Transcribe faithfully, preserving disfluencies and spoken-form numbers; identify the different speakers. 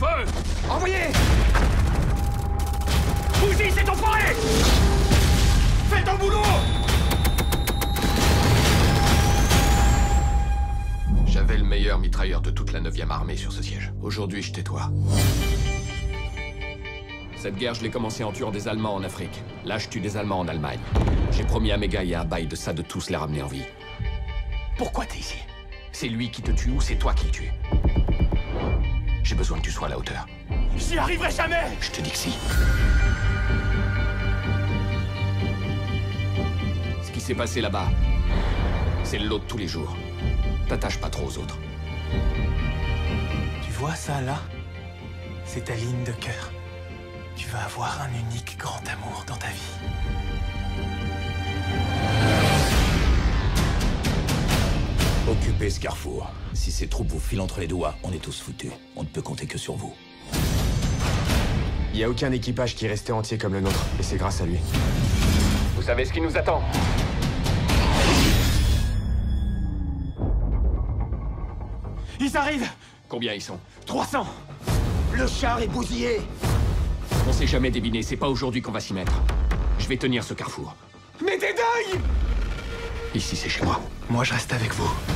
Speaker 1: Feu!
Speaker 2: Envoyez!
Speaker 1: Bougie, c'est ton foiré! Fais ton boulot!
Speaker 2: J'avais le meilleur mitrailleur de toute la neuvième armée sur ce siège. Aujourd'hui, je tais-toi. Cette guerre, je l'ai commencée en tuant des Allemands en Afrique. Là, je tue des Allemands en Allemagne. J'ai promis à mes gars et à un bail de ça de tous les ramener en vie. Pourquoi t'es ici? C'est lui qui te tue ou c'est toi qui le tue? J'ai besoin que tu sois à la hauteur.
Speaker 1: J'y arriverai jamais!
Speaker 2: Je te dis que si. Ce qui s'est passé là-bas, c'est le lot de tous les jours. T'attaches pas trop aux autres.
Speaker 3: Tu vois ça, là? C'est ta ligne de cœur. Tu vas avoir un unique grand amour dans ta vie.
Speaker 4: Occupez ce carrefour. Si ces troupes vous filent entre les doigts, on est tous foutus. On ne peut compter que sur vous.
Speaker 5: Il n'y a aucun équipage qui est resté entier comme le nôtre, et c'est grâce à lui.
Speaker 2: Vous savez ce qui nous attend?
Speaker 1: Ils arrivent!
Speaker 2: Combien ils sont?
Speaker 1: trois cents!
Speaker 4: Le char est bousillé!
Speaker 2: On s'est jamais débiné, c'est pas aujourd'hui qu'on va s'y mettre. Je vais tenir ce carrefour.
Speaker 1: Mais des dingues!
Speaker 2: Ici, c'est chez moi.
Speaker 3: Moi, je reste avec vous.